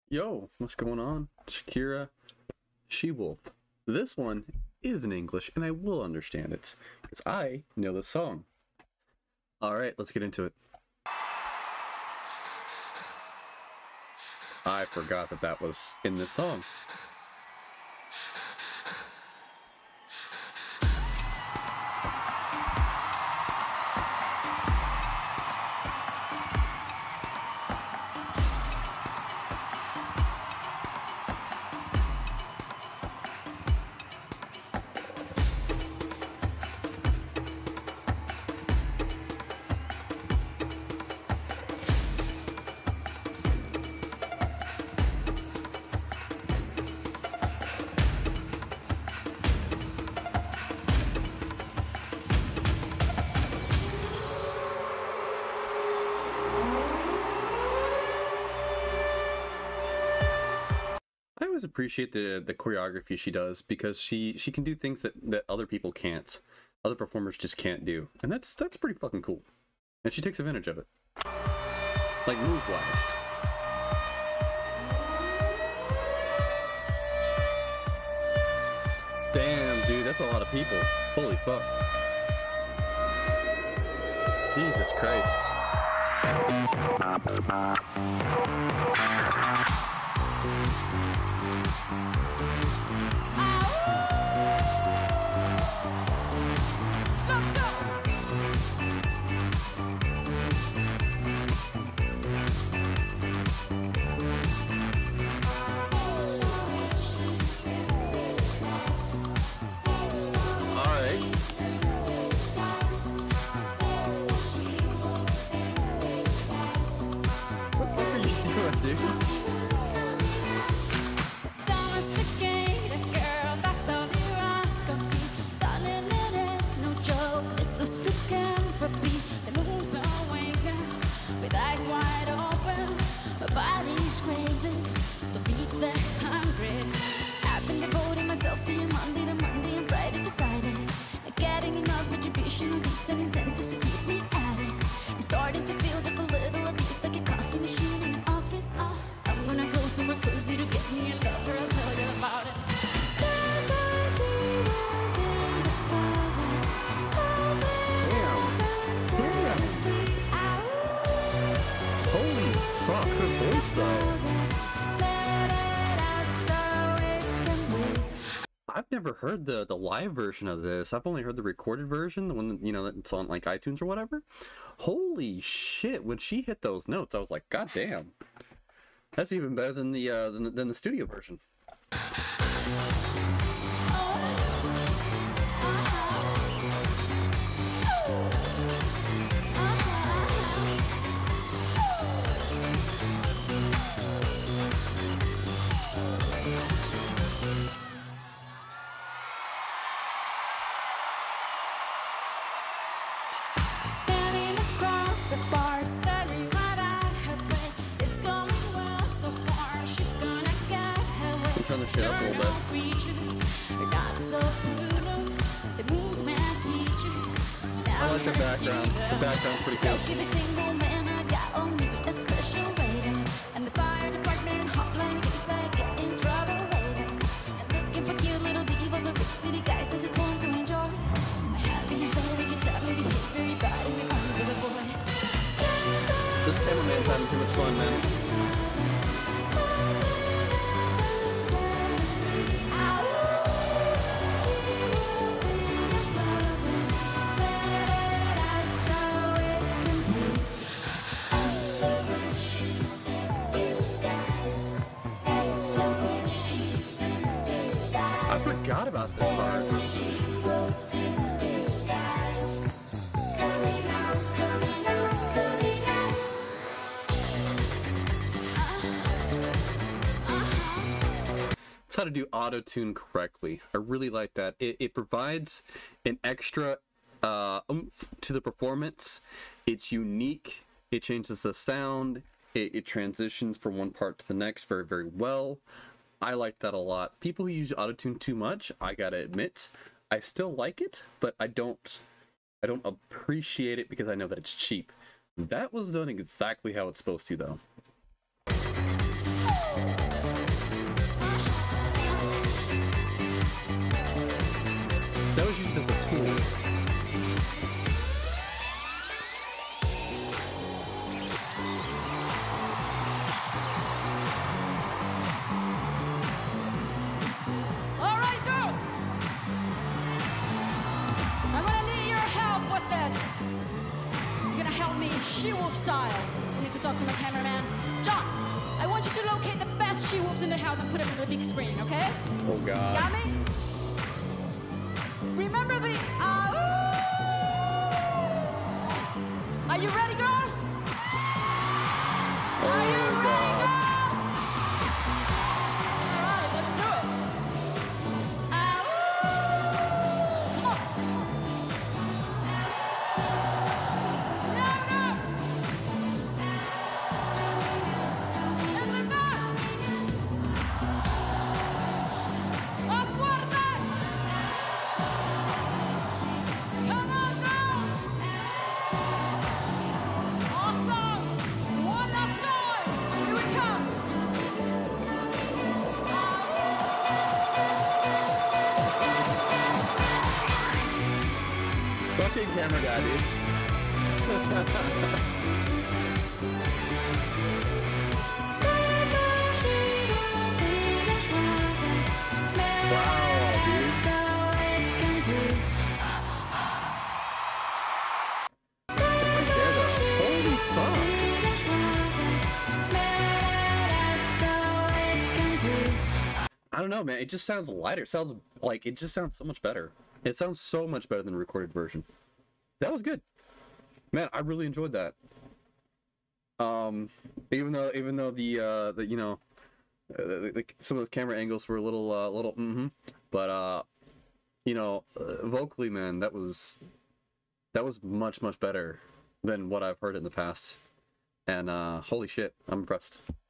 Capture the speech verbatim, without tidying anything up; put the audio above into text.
Yo, what's going on? Shakira, She-Wolf. This one is in English, and I will understand it, because I know the song. Alright, let's get into it. I forgot that that was in this song. I always appreciate the the choreography she does because she she can do things that that other people can't, other performers just can't do, and that's that's pretty fucking cool. And she takes advantage of it, like move wise. Damn, dude, that's a lot of people. Holy fuck! Jesus Christ. I've never heard the the live version of this. I've only heard the recorded version, the one that, you know, that's on like iTunes or whatever. Holy shit! When she hit those notes, I was like, God damn, that's even better than the uh, than, than the studio version. Turn the shit up a little bit. I like the background. The background's pretty cool. This cameraman's having too much fun, man. I forgot about this part. It's how to do auto-tune correctly. I really like that. It, it provides an extra uh, oomph to the performance. It's unique. It changes the sound. It, it transitions from one part to the next very, very well. I like that a lot. People who use autotune too much, I gotta admit, I still like it, but I don't I don't appreciate it because I know that it's cheap. That was done exactly how it's supposed to, though. talk to my cameraman. John, I want you to locate the best she-wolves in the house and put them on the big screen, okay? Oh God. Got me? Remember the uh Are you ready, girls? Oh Are you ready, God. girls? All right, let's do it. Uh, come on. No, no. En verdad. Más fuerte. Come on, girls. Awesome. One last time. Here we come. Fucking camera guy, dude. Wow, dude. Right there, though. Holy fuck. I don't know, man. It just sounds lighter. It sounds like it just sounds so much better. It sounds so much better than the recorded version. That was good, man. I really enjoyed that. Um, even though even though the uh the you know uh, the, the, some of the camera angles were a little uh, little mm-hmm, but uh you know uh, vocally, man, that was that was much much better than what I've heard in the past. And uh holy shit, I'm impressed.